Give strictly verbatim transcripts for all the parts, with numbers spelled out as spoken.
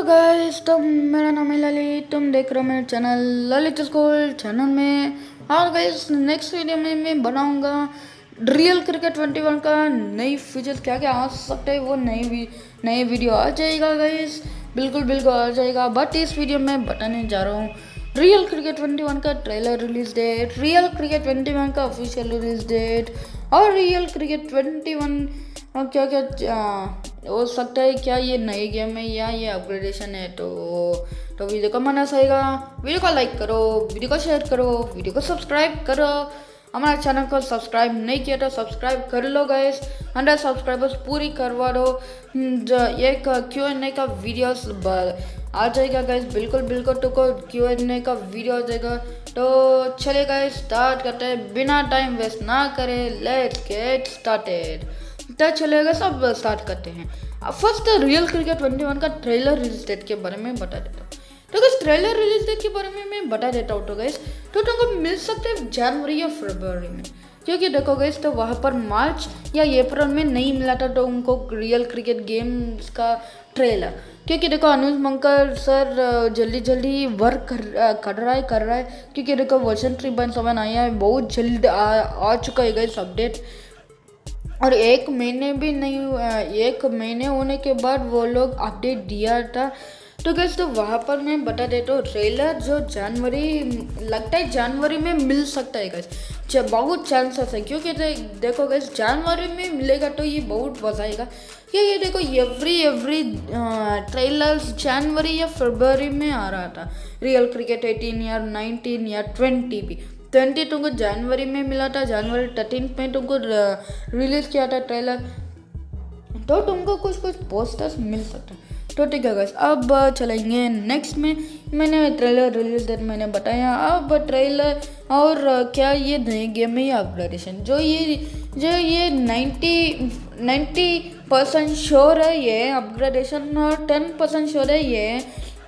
Guys, तो मेरा नाम है ललित। तुम देख रहे हो मेरा चैनल ललित स्कूल चैनल में। और गाइस, नेक्स्ट वीडियो में मैं बनाऊंगा रियल क्रिकेट ट्वेंटी वन का नई फीचर्स क्या क्या आ सकते हैं। वो नई वी, नई वीडियो आ जाएगा गाइस, बिल्कुल बिल्कुल आ जाएगा। बट इस वीडियो में बताने जा रहा हूँ रियल क्रिकेट ट्वेंटी वन का trailer release date, real cricket twenty one का ऑफिशियल रिलीज डेट, और रियल क्रिकेट ट्वेंटी वन और क्या क्या हो सकता है। क्या ये नई गेम है या ये अपग्रेडेशन है। तो तो वीडियो को मना सहेगा, वीडियो को लाइक करो, वीडियो को शेयर करो, वीडियो को सब्सक्राइब करो। हमारे चैनल को सब्सक्राइब नहीं किया तो सब्सक्राइब कर लो गाइस। हंड्रेड सब्सक्राइबर्स पूरी करवा दो। एक क्यू एन ए का वीडियोस आ जाएगा गाइस, बिल्कुल बिल्कुल तो को क्यू एन ए का वीडियो आ जाएगा। तो चले गाइस, स्टार्ट करते हैं बिना टाइम वेस्ट ना करें। Let's get started. तो चलेगा, सब स्टार्ट करते हैं। First real cricket twenty one का ट्रेलर रिलीज डेट के बारे में बता देता हूँ। तो गाइस, ट्रेलर रिलीज डेट के बारे में मैं बता देता हूँ। तो गाइस, तो तुमको मिल सकते हैं जनवरी या फरवरी में, क्योंकि देखो गाइस, तो वहाँ पर मार्च या अप्रैल में नहीं मिला था तो उनको रियल क्रिकेट गेम्स का ट्रेलर। क्योंकि देखो अनुज मंकर सर जल्दी जल्दी वर्क कर, कर रहा है कर रहा है क्योंकि देखो वर्जन थ्री पॉइंट सेवन आया है, बहुत जल्द आ, आ चुका है गाइस अपडेट। और एक महीने भी नहीं हुआ, एक महीने होने के बाद वो लोग अपडेट दिया था। तो गैस, तो वहाँ पर मैं बता देता हूँ ट्रेलर जो जनवरी, लगता है जनवरी में मिल सकता है गैस, बहुत चांसेस है। क्योंकि दे, देखो गैस, जनवरी में मिलेगा तो ये बहुत बजाएगा। क्योंकि देखो एवरी एवरी ट्रेलर्स जनवरी या फरवरी में आ रहा था। रियल क्रिकेट एटीन या नाइनटीन या ट्वेंटी भी ट्वेंटी तुमको जनवरी में मिला था, जनवरी थर्टीन में तुमको रिलीज़ किया था ट्रेलर। तो तुमको कुछ कुछ पोस्टर्स मिल सकते हैं। तो ठीक है गाइस, अब चलेंगे नेक्स्ट में। मैंने ट्रेलर रिलीज डेट मैंने बताया। अब ट्रेलर और क्या ये नई गेम है या अपग्रेडेशन, जो ये जो ये नाइन्टी नाइन्टी परसेंट श्योर है ये अपग्रेडेशन, और टेन परसेंट श्योर है ये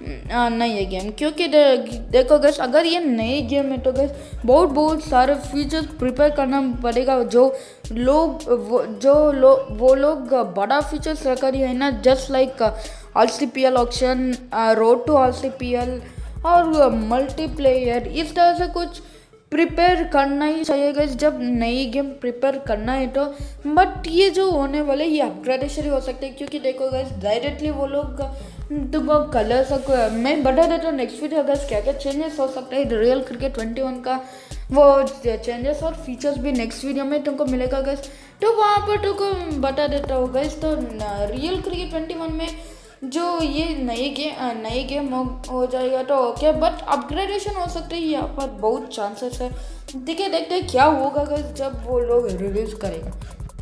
नई गेम। क्योंकि दे, देखो गैस, अगर ये नई गेम है तो गैस बहुत बहुत सारे फीचर्स प्रिपेयर करना पड़ेगा। जो लोग वो जो लोग वो लोग बड़ा फीचर्स रखा है ना, just like R C P L auction, road to R C P L और मल्टीप्लेयर, इस तरह से कुछ प्रिपेयर करना ही चाहिए गाइस जब नई गेम प्रिपेयर करना है तो। बट ये जो होने वाले ये अपग्रेडेशन ही हो सकते हैं। क्योंकि देखो गाइस, डायरेक्टली वो लोग तुमको कलर सब मैं बता देता हूँ नेक्स्ट वीडियो गाइस क्या क्या चेंजेस हो सकता है रियल क्रिकेट ट्वेंटी वन का। वो चेंजेस और फीचर्स भी नेक्स्ट वीडियो में तुमको मिलेगा गाइस, तो वहाँ पर तुमको बता देता हूँ गाइस। तो रियल क्रिकेट ट्वेंटी वन में जो ये नई गेम नई गेम हो, हो जाएगा तो ओके, बट अपग्रेडेशन हो सकते हैं, यहाँ पर बहुत चांसेस है। देखिए देखते हैं क्या होगा गाइस जब वो लोग रिलीज करेगा।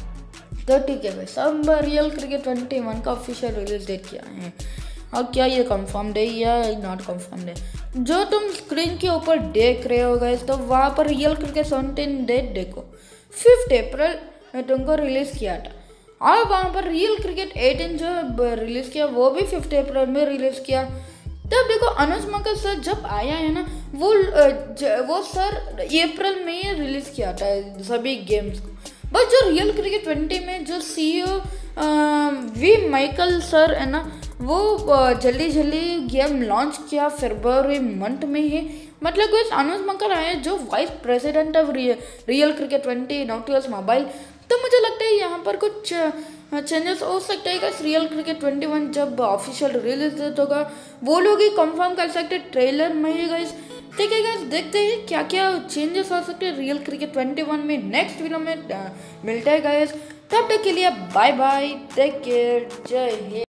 तो ठीक है गाइस, अब रियल क्रिकेट ट्वेंटी वन का ऑफिशियल रिलीज डेट क्या है और क्या ये कंफर्म है या नॉट कंफर्म है। जो तुम स्क्रीन के ऊपर देख रहे हो गाइस, तो वहाँ पर रियल क्रिकेट सेवनटीन डेट देखो, फिफ्थ अप्रैल तुमको रिलीज किया था। और वहाँ पर रियल क्रिकेट एटीन जो रिलीज़ किया वो भी फिफ्थ अप्रैल में रिलीज़ किया। तब देखो अनुज मंकर सर जब आया है ना, वो वो सर अप्रैल में ही रिलीज़ किया था सभी गेम्स को। बट जो रियल क्रिकेट ट्वेंटी में जो सी ई ओ वी माइकल सर है ना, वो जल्दी जल्दी गेम लॉन्च किया फरवरी मंथ में ही। मतलब कोई अनुज मंकर आए जो vice president of real cricket twenty Nautilus mobile. तो मुझे लगता है यहाँ पर कुछ चेंजेस हो सकते हैं। रियल क्रिकेट ट्वेंटी वन जब ऑफिशियल रिलीज होगा वो लोग ही कंफर्म कर सकते हैं ट्रेलर में ही गाइस। ठीक है गाइस, देखते हैं क्या क्या चेंजेस हो सकते हैं रियल क्रिकेट ट्वेंटी वन में। नेक्स्ट वीडियो में मिलते हैं गाइस, तब तक के लिए बाय बाय, टेक केयर, जय हिंद।